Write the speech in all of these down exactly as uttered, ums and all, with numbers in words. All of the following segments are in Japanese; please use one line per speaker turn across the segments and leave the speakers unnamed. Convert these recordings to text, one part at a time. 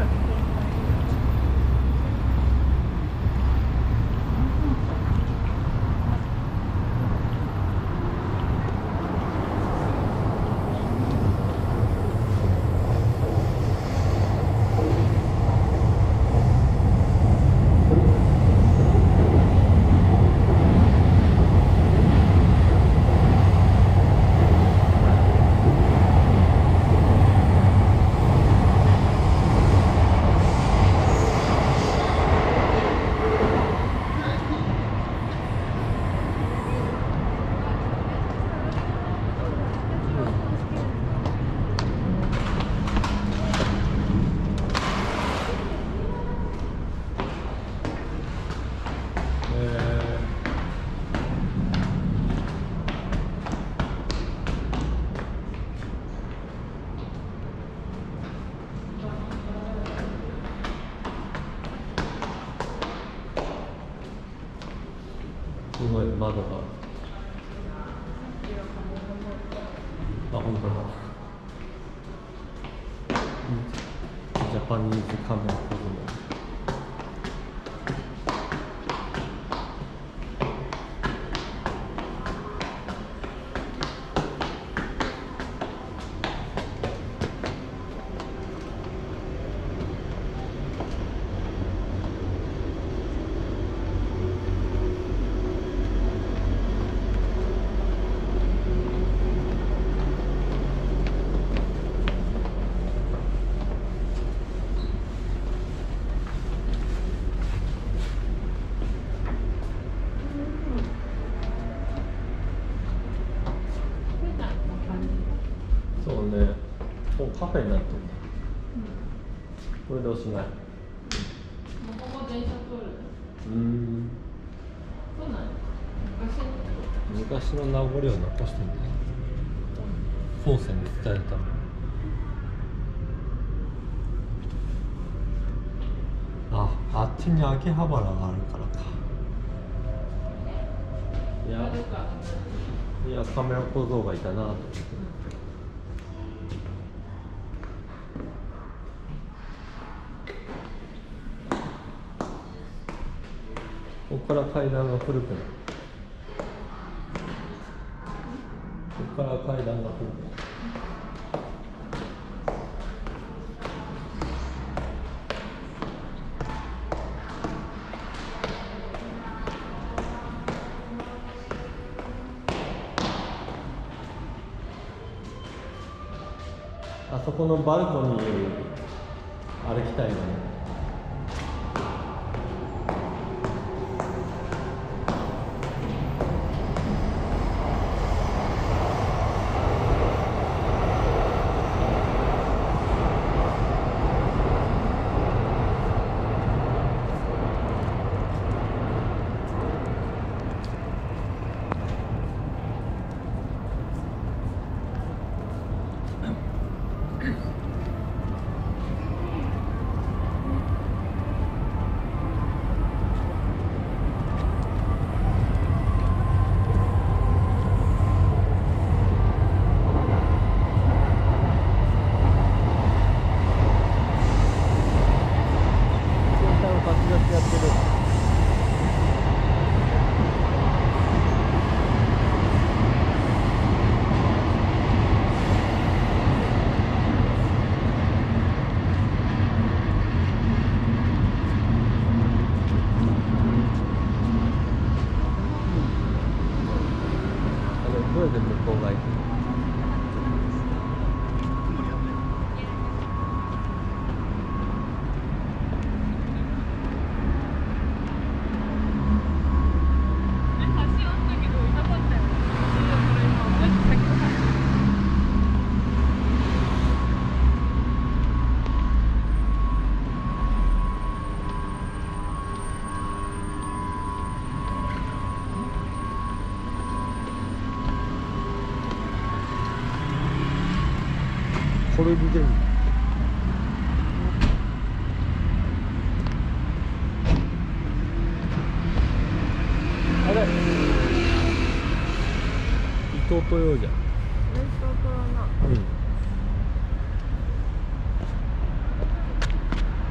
すごい窓が。あ、本当だ。ジャパニーズカメラコズメ。そうね、もうカフェになってるんだ。これでおしまい。
ここ電車通る。
うん。
そうなの。
昔の名残を残してるんだよ。後世に伝えるために。あ、あっちに秋葉原があるからか。いや、いやカメラ小僧がいたなと思って。ここから階段が古くなる。ここから階段が古くなる。あそこのバルコニー歩きたいよね。どれで向こうが行くの？これ見てみる。あれ伊藤豊じゃん。伊藤豊な。うん。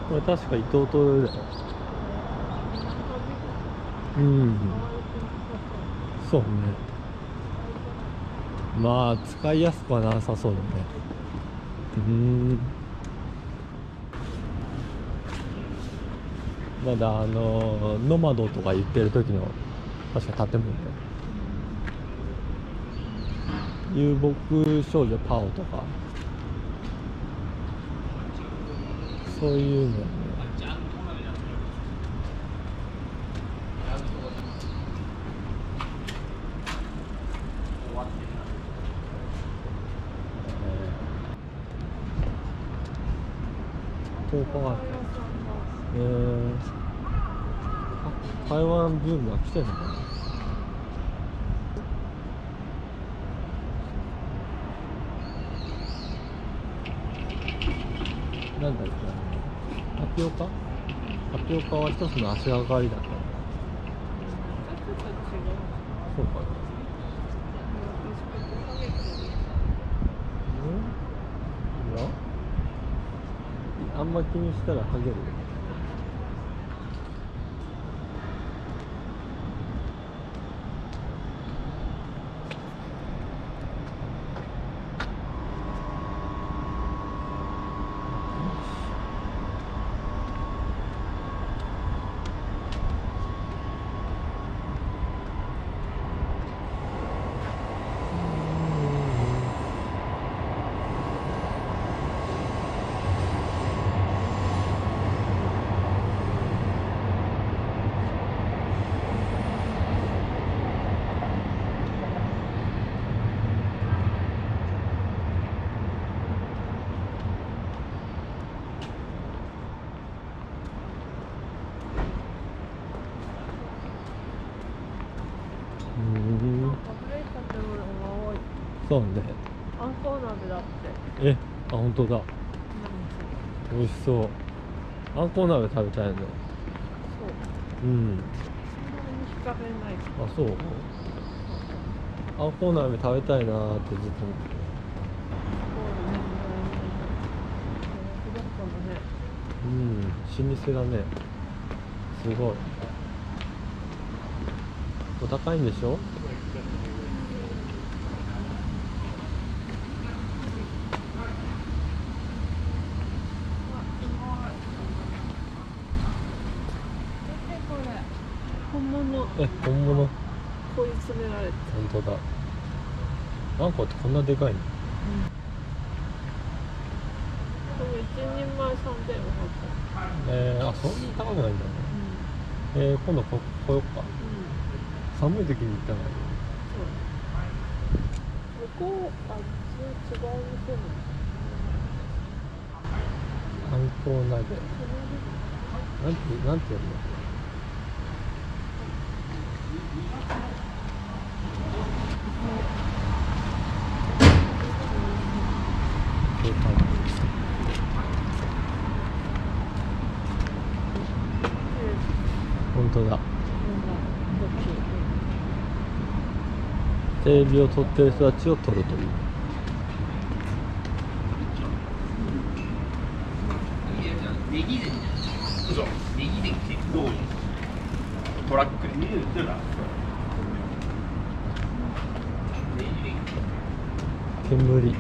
これ確か伊藤とだよ。うんそうね。まあ使いやすくはなさそうだね。うーんまだあのノマドとか言ってる時の確か建物ね。遊牧少女パオとかそういうのね。東宝えー、あ台湾ブームが来てるのかな。なんだっけタピオカタピオカは一つの足がかりだった。そうかな。うんいやあんま気にしたらハゲるよ。そうね。
あんこ鍋だって。
え、あ、本当だ。美味しそう。あんこ鍋食べたいね。
そう。
うん。
そんなに惹かれない。
あ、そう。あんこ鍋食べたいなーってずっと思って。うん、老舗だね。すごい。お高いんでしょ？
本物。
え、本物。
こういう詰められて。
本当だ。あんこってこんなでかいの？
うん。これ一人前三千五百円。
えー、あ、そんなに高くないんだね。うん、えー、今度こ来よっか。うん、寒い時に行った方がいい。
そう。向こう、あっち違う店も。
あんこ鍋。なんて、なんていうの？本当だ。テレビを撮ってる人たちを撮るという。
ネギで嘘ネギで結構トラックで
煙。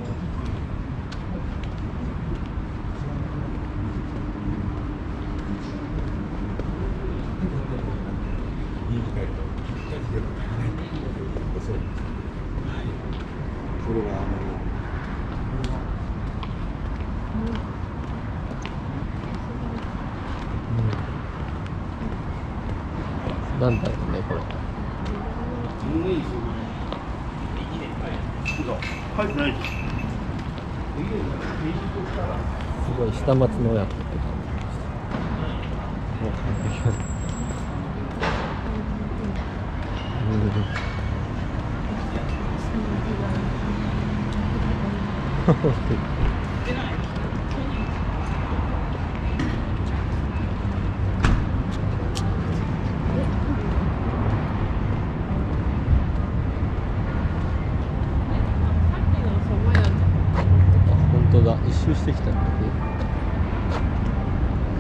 これはあの
なんだろうねこれ。すごい下町の親子って感じ。もう完璧だね。本当だ、一周してきたんだね。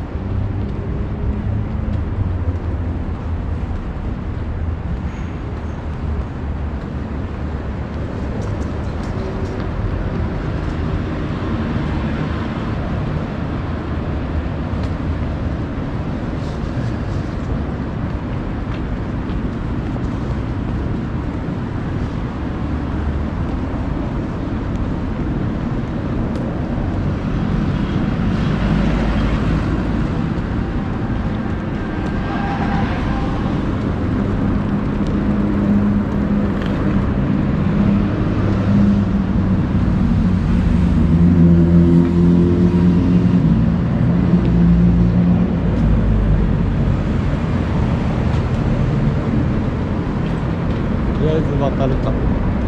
りあえず渡るか。